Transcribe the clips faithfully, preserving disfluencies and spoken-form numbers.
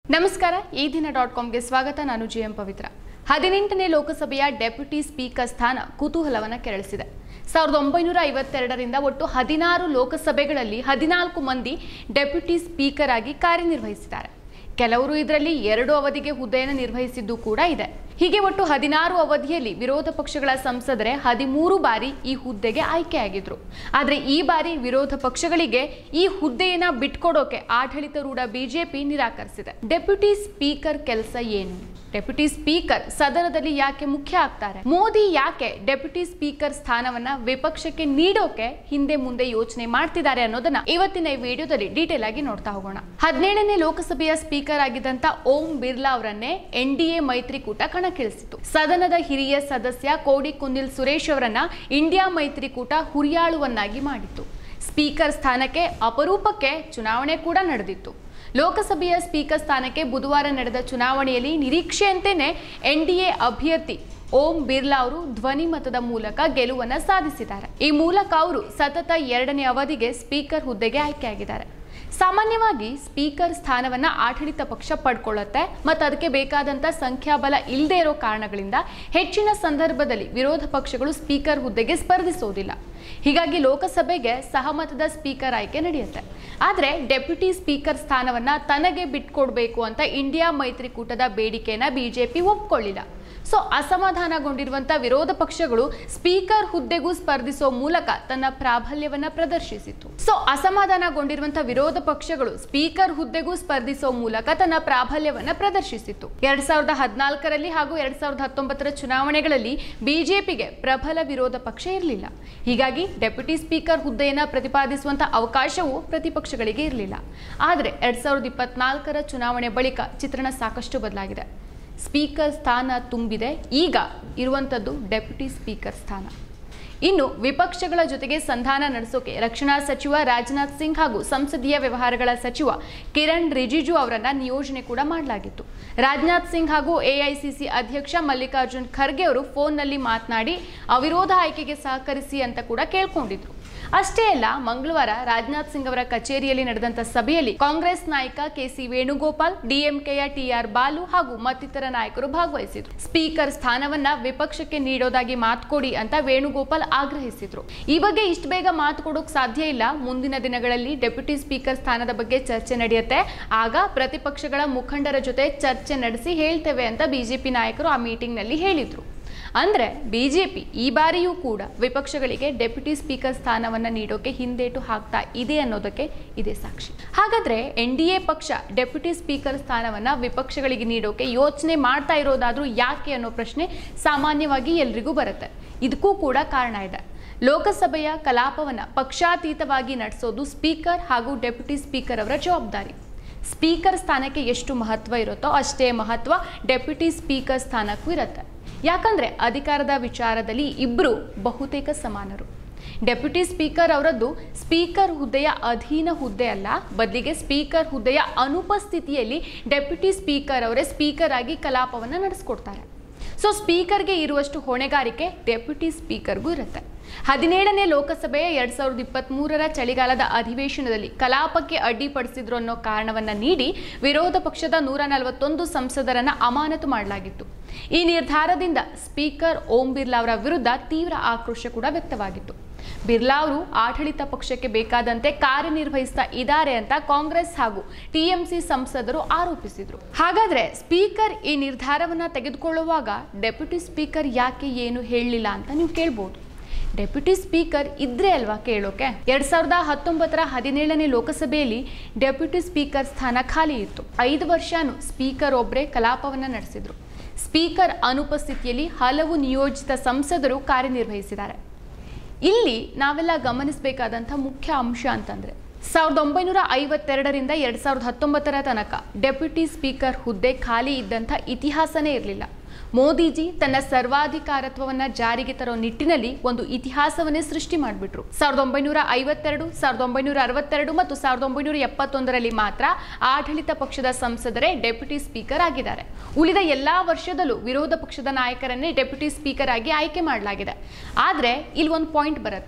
ನಮಸ್ಕಾರ ಈ ದಿನ ಡಾಟ್ ಕಾಮ್ಗೆ ಸ್ವಾಗತ. ನಾನು ಜಿ ಎಂ ಪವಿತ್ರ. ಹದಿನೆಂಟನೇ ಲೋಕಸಭೆಯ ಡೆಪ್ಯೂಟಿ ಸ್ಪೀಕರ್ ಸ್ಥಾನ ಕುತೂಹಲವನ್ನು ಕೆರಳಿಸಿದೆ. ಸಾವಿರದ ಒಂಬೈನೂರ ಐವತ್ತೆರಡರಿಂದ ಒಟ್ಟು ಹದಿನಾರು ಲೋಕಸಭೆಗಳಲ್ಲಿ ಹದಿನಾಲ್ಕು ಮಂದಿ ಡೆಪ್ಯೂಟಿ ಸ್ಪೀಕರ್ ಆಗಿ ಕಾರ್ಯನಿರ್ವಹಿಸಿದ್ದಾರೆ. ಕೆಲವರು ಇದರಲ್ಲಿ ಎರಡು ಅವಧಿಗೆ ಹುದ್ದೆಯನ್ನು ನಿರ್ವಹಿಸಿದ್ದು ಕೂಡ ಇದೆ. ಹೀಗೆ ಒಟ್ಟು ಹದಿನಾರು ಅವಧಿಯಲ್ಲಿ ವಿರೋಧ ಪಕ್ಷಗಳ ಸಂಸದರೇ ಹದಿಮೂರು ಬಾರಿ ಈ ಹುದ್ದೆಗೆ ಆಯ್ಕೆಯಾಗಿದ್ರು. ಆದರೆ ಈ ಬಾರಿ ವಿರೋಧ ಪಕ್ಷಗಳಿಗೆ ಈ ಹುದ್ದೆಯನ್ನ ಬಿಟ್ಕೊಡೋಕೆ ಆಡಳಿತಾರೂಢ ಬಿಜೆಪಿ ನಿರಾಕರಿಸಿದೆ. ಡೆಪ್ಯೂಟಿ ಸ್ಪೀಕರ್ ಕೆಲಸ ಏನು? ಡೆಪ್ಯೂಟಿ ಸ್ಪೀಕರ್ ಸದನದಲ್ಲಿ ಯಾಕೆ ಮುಖ್ಯ ಆಗ್ತಾರೆ? ಮೋದಿ ಯಾಕೆ ಡೆಪ್ಯೂಟಿ ಸ್ಪೀಕರ್ ಸ್ಥಾನವನ್ನ ವಿಪಕ್ಷಕ್ಕೆ ನೀಡೋಕೆ ಹಿಂದೆ ಮುಂದೆ ಯೋಚನೆ ಮಾಡ್ತಿದ್ದಾರೆ ಅನ್ನೋದನ್ನ ಇವತ್ತಿನ ಈ ವಿಡಿಯೋದಲ್ಲಿ ಡೀಟೇಲ್ ಆಗಿ ನೋಡ್ತಾ ಹೋಗೋಣ. ಹದಿನೇಳನೇ ಲೋಕಸಭೆಯ ಸ್ಪೀಕರ್ ಆಗಿದ್ದಂತ ಓಂ ಬಿರ್ಲಾ ಅವರನ್ನೇ ಎನ್ ಡಿ ಎ ಮೈತ್ರಿಕೂಟ ಕಣಕ್ಕಿಳಿಸಿತು. ಸದನದ ಹಿರಿಯ ಸದಸ್ಯ ಕೋಡಿ ಕುನ್ನಿಲ್ ಸುರೇಶ್ ಅವರನ್ನ ಇಂಡಿಯಾ ಮೈತ್ರಿಕೂಟ ಹುರಿಯಾಳುವನ್ನಾಗಿ ಮಾಡಿತ್ತು. ಸ್ಪೀಕರ್ ಸ್ಥಾನಕ್ಕೆ ಅಪರೂಪಕ್ಕೆ ಚುನಾವಣೆ ಕೂಡ ನಡೆದಿತ್ತು. ಲೋಕಸಭೆಯ ಸ್ಪೀಕರ್ ಸ್ಥಾನಕ್ಕೆ ಬುಧವಾರ ನಡೆದ ಚುನಾವಣೆಯಲ್ಲಿ ನಿರೀಕ್ಷೆಯಂತೆಯೇ ಎನ್ ಡಿ ಎ ಅಭ್ಯರ್ಥಿ ಓಂ ಬಿರ್ಲಾ ಅವರು ಧ್ವನಿ ಮತದ ಮೂಲಕ ಗೆಲುವನ್ನು ಸಾಧಿಸಿದ್ದಾರೆ. ಈ ಮೂಲಕ ಅವರು ಸತತ ಎರಡನೇ ಅವಧಿಗೆ ಸ್ಪೀಕರ್ ಹುದ್ದೆಗೆ ಆಯ್ಕೆಯಾಗಿದ್ದಾರೆ. ಸಾಮಾನ್ಯವಾಗಿ ಸ್ಪೀಕರ್ ಸ್ಥಾನವನ್ನ ಆಡಳಿತ ಪಕ್ಷ ಪಡ್ಕೊಳ್ಳುತ್ತೆ ಮತ್ತು ಅದಕ್ಕೆ ಬೇಕಾದಂತ ಸಂಖ್ಯಾಬಲ ಇಲ್ಲದೆ ಇರೋ ಕಾರಣಗಳಿಂದ ಹೆಚ್ಚಿನ ಸಂದರ್ಭದಲ್ಲಿ ವಿರೋಧ ಪಕ್ಷಗಳು ಸ್ಪೀಕರ್ ಹುದ್ದೆಗೆ ಸ್ಪರ್ಧಿಸೋದಿಲ್ಲ. ಹೀಗಾಗಿ ಲೋಕಸಭೆಗೆ ಸಹಮತದ ಸ್ಪೀಕರ್ ಆಯ್ಕೆ ನಡೆಯುತ್ತೆ. ಆದರೆ ಡೆಪ್ಯೂಟಿ ಸ್ಪೀಕರ್ ಸ್ಥಾನವನ್ನ ತನಗೆ ಬಿಟ್ಕೊಡ್ಬೇಕು ಅಂತ ಇಂಡಿಯಾ ಮೈತ್ರಿಕೂಟದ ಬೇಡಿಕೆಯನ್ನ ಬಿಜೆಪಿ ಒಪ್ಕೊಳ್ಳಿಲ್ಲ. ಸೊ ಅಸಮಾಧಾನಗೊಂಡಿರುವಂತಹ ವಿರೋಧ ಪಕ್ಷಗಳು ಸ್ಪೀಕರ್ ಹುದ್ದೆಗೂ ಸ್ಪರ್ಧಿಸೋ ಮೂಲಕ ತನ್ನ ಪ್ರಾಬಲ್ಯವನ್ನ ಪ್ರದರ್ಶಿಸಿತು. ಸೊ ಅಸಮಾಧಾನಗೊಂಡಿರುವಂತಹ ವಿರೋಧ ಪಕ್ಷಗಳು ಸ್ಪೀಕರ್ ಹುದ್ದೆಗೂ ಸ್ಪರ್ಧಿಸೋ ಮೂಲಕ ತನ್ನ ಪ್ರಾಬಲ್ಯವನ್ನ ಪ್ರದರ್ಶಿಸಿತು. ಎರಡ್ ಸಾವಿರದ ಹದಿನಾಲ್ಕರಲ್ಲಿ ಹಾಗೂ ಎರಡ್ ಸಾವಿರದ ಹತ್ತೊಂಬತ್ತರ ಚುನಾವಣೆಗಳಲ್ಲಿ ಬಿಜೆಪಿಗೆ ಪ್ರಬಲ ವಿರೋಧ ಪಕ್ಷ ಇರಲಿಲ್ಲ. ಹೀಗಾಗಿ ಡೆಪ್ಯೂಟಿ ಸ್ಪೀಕರ್ ಹುದ್ದೆಯನ್ನ ಪ್ರತಿಪಾದಿಸುವಂತಹ ಅವಕಾಶವೂ ಪ್ರತಿಪಕ್ಷಗಳಿಗೆ ಇರಲಿಲ್ಲ. ಆದರೆ ಎರಡ್ ಸಾವಿರದ ಇಪ್ಪತ್ನಾಲ್ಕರ ಚುನಾವಣೆ ಬಳಿಕ ಚಿತ್ರಣ ಸಾಕಷ್ಟು ಬದಲಾಗಿದೆ. ಸ್ಪೀಕರ್ ಸ್ಥಾನ ತುಂಬಿದೆ. ಈಗ ಇರುವಂಥದ್ದು ಡೆಪ್ಯೂಟಿ ಸ್ಪೀಕರ್ ಸ್ಥಾನ. ಇನ್ನು ವಿಪಕ್ಷಗಳ ಜೊತೆಗೆ ಸಂಧಾನ ನಡೆಸೋಕೆ ರಕ್ಷಣಾ ಸಚಿವ ರಾಜನಾಥ್ ಸಿಂಗ್ ಹಾಗೂ ಸಂಸದೀಯ ವ್ಯವಹಾರಗಳ ಸಚಿವ ಕಿರಣ್ ರಿಜಿಜು ಅವರನ್ನ ನಿಯೋಜನೆ ಕೂಡ ಮಾಡಲಾಗಿತ್ತು. ರಾಜನಾಥ್ ಸಿಂಗ್ ಹಾಗೂ ಎಐಸಿಸಿ ಅಧ್ಯಕ್ಷ ಮಲ್ಲಿಕಾರ್ಜುನ್ ಖರ್ಗೆ ಅವರು ಫೋನ್ನಲ್ಲಿ ಮಾತನಾಡಿ ಅವಿರೋಧ ಆಯ್ಕೆಗೆ ಸಹಕರಿಸಿ ಅಂತ ಕೂಡ ಕೇಳ್ಕೊಂಡಿದ್ರು. ಅಷ್ಟೇ ಅಲ್ಲ, ಮಂಗಳವಾರ ರಾಜನಾಥ್ ಸಿಂಗ್ ಅವರ ಕಚೇರಿಯಲ್ಲಿ ನಡೆದಂತ ಸಭೆಯಲ್ಲಿ ಕಾಂಗ್ರೆಸ್ ನಾಯಕ ಕೆ ಸಿ ವೇಣುಗೋಪಾಲ್, ಡಿಎಂಕೆಯ ಟಿ ಆರ್ ಬಾಲು ಹಾಗೂ ಮತ್ತಿತರ ನಾಯಕರು ಭಾಗವಹಿಸಿದ್ರು. ಸ್ಪೀಕರ್ ಸ್ಥಾನವನ್ನ ವಿಪಕ್ಷಕ್ಕೆ ನೀಡೋದಾಗಿ ಮಾತು ಕೊಡಿ ಅಂತ ವೇಣುಗೋಪಾಲ್ ಆಗ್ರಹಿಸಿದ್ರು. ಈ ಬಗ್ಗೆ ಇಷ್ಟು ಬೇಗ ಮಾತು ಕೊಡೋಕ್ ಸಾಧ್ಯ ಇಲ್ಲ. ಮುಂದಿನ ದಿನಗಳಲ್ಲಿ ಡೆಪ್ಯೂಟಿ ಸ್ಪೀಕರ್ ಸ್ಥಾನದ ಬಗ್ಗೆ ಚರ್ಚೆ ನಡೆಯುತ್ತೆ. ಆಗ ಪ್ರತಿಪಕ್ಷಗಳ ಮುಖಂಡರ ಜೊತೆ ಚರ್ಚೆ ನಡೆಸಿ ಹೇಳ್ತೇವೆ ಅಂತ ಬಿಜೆಪಿ ನಾಯಕರು ಆ ಮೀಟಿಂಗ್ ನಲ್ಲಿ ಹೇಳಿದ್ರು. ಅಂದ್ರೆ ಬಿಜೆಪಿ ಈ ಬಾರಿಯೂ ಕೂಡ ವಿಪಕ್ಷಗಳಿಗೆ ಡೆಪ್ಯೂಟಿ ಸ್ಪೀಕರ್ ಸ್ಥಾನವನ್ನ ನೀಡೋಕೆ ಹಿಂದೇಟು ಹಾಕ್ತಾ ಇದೆ ಅನ್ನೋದಕ್ಕೆ ಇದೇ ಸಾಕ್ಷಿ. ಹಾಗಾದ್ರೆ ಎನ್ ಡಿ ಎ ಪಕ್ಷ ಡೆಪ್ಯೂಟಿ ಸ್ಪೀಕರ್ ಸ್ಥಾನವನ್ನ ವಿಪಕ್ಷಗಳಿಗೆ ನೀಡೋಕೆ ಯೋಚನೆ ಮಾಡ್ತಾ ಇರೋದಾದ್ರೂ ಯಾಕೆ ಅನ್ನೋ ಪ್ರಶ್ನೆ ಸಾಮಾನ್ಯವಾಗಿ ಎಲ್ರಿಗೂ ಬರುತ್ತೆ. ಇದಕ್ಕೂ ಕೂಡ ಕಾರಣ ಇದೆ. ಲೋಕಸಭೆಯ ಕಲಾಪವನ್ನ ಪಕ್ಷಾತೀತವಾಗಿ ನಡೆಸೋದು ಸ್ಪೀಕರ್ ಹಾಗೂ ಡೆಪ್ಯೂಟಿ ಸ್ಪೀಕರ್ ಅವರ ಜವಾಬ್ದಾರಿ. ಸ್ಪೀಕರ್ ಸ್ಥಾನಕ್ಕೆ ಎಷ್ಟು ಮಹತ್ವ ಇರುತ್ತೋ ಅಷ್ಟೇ ಮಹತ್ವ ಡೆಪ್ಯೂಟಿ ಸ್ಪೀಕರ್ ಸ್ಥಾನಕ್ಕೂ ಇರುತ್ತೆ. ಯಾಕಂದ್ರೆ ಅಧಿಕಾರದ ವಿಚಾರದಲ್ಲಿ ಇಬ್ರು ಬಹುತೇಕ ಸಮಾನರು. ಡೆಪ್ಯೂಟಿ ಸ್ಪೀಕರ್ ಅವರದ್ದು ಸ್ಪೀಕರ್ ಹುದ್ದೆಯ ಅಧೀನ ಹುದ್ದೆ ಅಲ್ಲ, ಬದಲಿಗೆ ಸ್ಪೀಕರ್ ಹುದ್ದೆಯ ಅನುಪಸ್ಥಿತಿಯಲ್ಲಿ ಡೆಪ್ಯೂಟಿ ಸ್ಪೀಕರ್ ಅವರೇ ಸ್ಪೀಕರ್ ಆಗಿ ಕಲಾಪವನ್ನು ನಡೆಸ್ಕೊಡ್ತಾರೆ. ಸೊ ಸ್ಪೀಕರ್ಗೆ ಇರುವಷ್ಟು ಹೊಣೆಗಾರಿಕೆ ಡೆಪ್ಯೂಟಿ ಸ್ಪೀಕರ್ಗೂ ಇರುತ್ತೆ. ಹದಿನೇಳನೇ ಲೋಕಸಭೆಯ ಎರಡ್ ಸಾವಿರದ ಇಪ್ಪತ್ತ್ ಮೂರರ ಚಳಿಗಾಲದ ಅಧಿವೇಶನದಲ್ಲಿ ಕಲಾಪಕ್ಕೆ ಅಡ್ಡಿಪಡಿಸಿದ್ರು ಅನ್ನೋ ಕಾರಣವನ್ನ ನೀಡಿ ವಿರೋಧ ಪಕ್ಷದ ನೂರ ನಲವತ್ತೊಂದು ಸಂಸದರನ್ನ ಅಮಾನತು ಮಾಡಲಾಗಿತ್ತು. ಈ ನಿರ್ಧಾರದಿಂದ ಸ್ಪೀಕರ್ ಓಂ ಬಿರ್ಲಾ ಅವರ ವಿರುದ್ಧ ತೀವ್ರ ಆಕ್ರೋಶ ಕೂಡ ವ್ಯಕ್ತವಾಗಿತ್ತು. ಬಿರ್ಲಾ ಅವರು ಆಡಳಿತ ಪಕ್ಷಕ್ಕೆ ಬೇಕಾದಂತೆ ಕಾರ್ಯನಿರ್ವಹಿಸ್ತಾ ಇದ್ದಾರೆ ಅಂತ ಕಾಂಗ್ರೆಸ್ ಹಾಗೂ ಟಿಎಂಸಿ ಸಂಸದರು ಆರೋಪಿಸಿದ್ರು. ಹಾಗಾದ್ರೆ ಸ್ಪೀಕರ್ ಈ ನಿರ್ಧಾರವನ್ನ ತೆಗೆದುಕೊಳ್ಳುವಾಗ ಡೆಪ್ಯೂಟಿ ಸ್ಪೀಕರ್ ಯಾಕೆ ಏನು ಹೇಳಲಿಲ್ಲ ಅಂತ ನೀವು ಕೇಳ್ಬೋದು. ಡೆಪ್ಯೂಟಿ ಸ್ಪೀಕರ್ ಇದ್ರೆ ಅಲ್ವಾ ಕೇಳೋಕೆ. ಎರಡ್ ಸಾವಿರದ ಹತ್ತೊಂಬತ್ತರ ಹದಿನೇಳನೇ ಲೋಕಸಭೆಯಲ್ಲಿ ಡೆಪ್ಯೂಟಿ ಸ್ಪೀಕರ್ ಸ್ಥಾನ ಖಾಲಿ ಇತ್ತು. ಐದು ವರ್ಷನೂ ಸ್ಪೀಕರ್ ಒಬ್ಬರೇ ಕಲಾಪವನ್ನ ನಡೆಸಿದ್ರು. ಸ್ಪೀಕರ್ ಅನುಪಸ್ಥಿತಿಯಲ್ಲಿ ಹಲವು ನಿಯೋಜಿತ ಸಂಸದರು ಕಾರ್ಯನಿರ್ವಹಿಸಿದ್ದಾರೆ. ಇಲ್ಲಿ ನಾವೆಲ್ಲ ಗಮನಿಸಬೇಕಾದಂಥ ಮುಖ್ಯ ಅಂಶ ಅಂತಂದ್ರೆ ಸಾವಿರದ ಒಂಬೈನೂರ ಐವತ್ತೆರಡರಿಂದ ಎರಡ್ ಸಾವಿರದ ಹತ್ತೊಂಬತ್ತರ ತನಕ ಡೆಪ್ಯೂಟಿ ಸ್ಪೀಕರ್ ಹುದ್ದೆ ಖಾಲಿ ಇದ್ದಂಥ ಇತಿಹಾಸನೇ ಇರಲಿಲ್ಲ. ಮೋದಿಜಿ ತನ್ನ ಸರ್ವಾಧಿಕಾರತ್ವವನ್ನ ಜಾರಿಗೆ ತರೋ ನಿಟ್ಟಿನಲ್ಲಿ ಒಂದು ಇತಿಹಾಸವನ್ನೇ ಸೃಷ್ಟಿ ಮಾಡಿಬಿಟ್ರು. ಸಾವಿರದ ಒಂಬೈನೂರ ಐವತ್ತೆರಡು ಸಾವಿರದ ಒಂಬೈನೂರ ಅರವತ್ತೆರಡು ಮತ್ತು ಸಾವಿರದ ಒಂಬೈನೂರ ಎಪ್ಪತ್ತೊಂದರಲ್ಲಿ ಮಾತ್ರ ಆಡಳಿತ ಪಕ್ಷದ ಸಂಸದರೇ ಡೆಪ್ಯೂಟಿ ಸ್ಪೀಕರ್ ಆಗಿದ್ದಾರೆ. ಉಳಿದ ಎಲ್ಲಾ ವರ್ಷದಲ್ಲೂ ವಿರೋಧ ಪಕ್ಷದ ನಾಯಕರನ್ನೇ ಡೆಪ್ಯೂಟಿ ಸ್ಪೀಕರ್ ಆಗಿ ಆಯ್ಕೆ ಮಾಡಲಾಗಿದೆ. ಆದ್ರೆ ಇಲ್ಲಿ ಒಂದು ಪಾಯಿಂಟ್ ಬರುತ್ತೆ.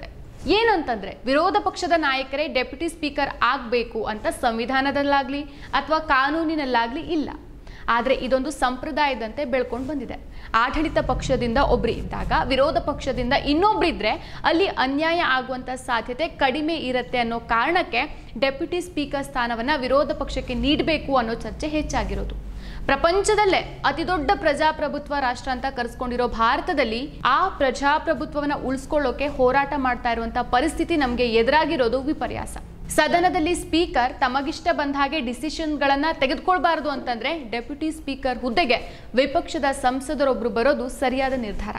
ಏನಂತಂದ್ರೆ ವಿರೋಧ ಪಕ್ಷದ ನಾಯಕರೇ ಡೆಪ್ಯೂಟಿ ಸ್ಪೀಕರ್ ಆಗಬೇಕು ಅಂತ ಸಂವಿಧಾನದಲ್ಲಾಗ್ಲಿ ಅಥವಾ ಕಾನೂನಿನಲ್ಲಾಗ್ಲಿ ಇಲ್ಲ. ಆದರೆ ಇದೊಂದು ಸಂಪ್ರದಾಯದಂತೆ ಬೆಳ್ಕೊಂಡು ಬಂದಿದೆ. ಆಡಳಿತ ಪಕ್ಷದಿಂದ ಒಬ್ರು ಇದ್ದಾಗ ವಿರೋಧ ಪಕ್ಷದಿಂದ ಇನ್ನೊಬ್ರಿದ್ರೆ ಅಲ್ಲಿ ಅನ್ಯಾಯ ಆಗುವಂತ ಸಾಧ್ಯತೆ ಕಡಿಮೆ ಇರುತ್ತೆ ಅನ್ನೋ ಕಾರಣಕ್ಕೆ ಡೆಪ್ಯೂಟಿ ಸ್ಪೀಕರ್ ಸ್ಥಾನವನ್ನ ವಿರೋಧ ಪಕ್ಷಕ್ಕೆ ನೀಡಬೇಕು ಅನ್ನೋ ಚರ್ಚೆ ಹೆಚ್ಚಾಗಿರೋದು. ಪ್ರಪಂಚದಲ್ಲೇ ಅತಿ ದೊಡ್ಡ ಪ್ರಜಾಪ್ರಭುತ್ವ ರಾಷ್ಟ್ರ ಅಂತ ಕರೆಸ್ಕೊಂಡಿರೋ ಭಾರತದಲ್ಲಿ ಆ ಪ್ರಜಾಪ್ರಭುತ್ವವನ್ನ ಉಳಿಸ್ಕೊಳ್ಳೋಕೆ ಹೋರಾಟ ಮಾಡ್ತಾ ಇರುವಂತ ಪರಿಸ್ಥಿತಿ ನಮಗೆ ಎದುರಾಗಿರೋದು ವಿಪರ್ಯಾಸ. ಸದನದಲ್ಲಿ ಸ್ಪೀಕರ್ ತಮಗಿಷ್ಟ ಬಂದ ಹಾಗೆ ಡಿಸಿಷನ್ಗಳನ್ನ ತೆಗೆದುಕೊಳ್ಬಾರದು ಅಂತಂದ್ರೆ ಡೆಪ್ಯೂಟಿ ಸ್ಪೀಕರ್ ಹುದ್ದೆಗೆ ವಿಪಕ್ಷದ ಸಂಸದರೊಬ್ಬರು ಬರೋದು ಸರಿಯಾದ ನಿರ್ಧಾರ.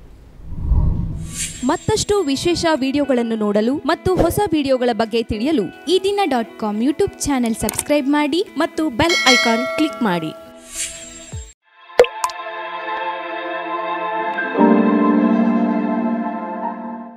ಮತ್ತಷ್ಟು ವಿಶೇಷ ವಿಡಿಯೋಗಳನ್ನು ನೋಡಲು ಮತ್ತು ಹೊಸ ವಿಡಿಯೋಗಳ ಬಗ್ಗೆ ತಿಳಿಯಲು Eedina dot com YouTube channel subscribe ಮಾಡಿ ಮತ್ತು ಬೆಲ್ ಐಕಾನ್ ಕ್ಲಿಕ್ ಮಾಡಿ.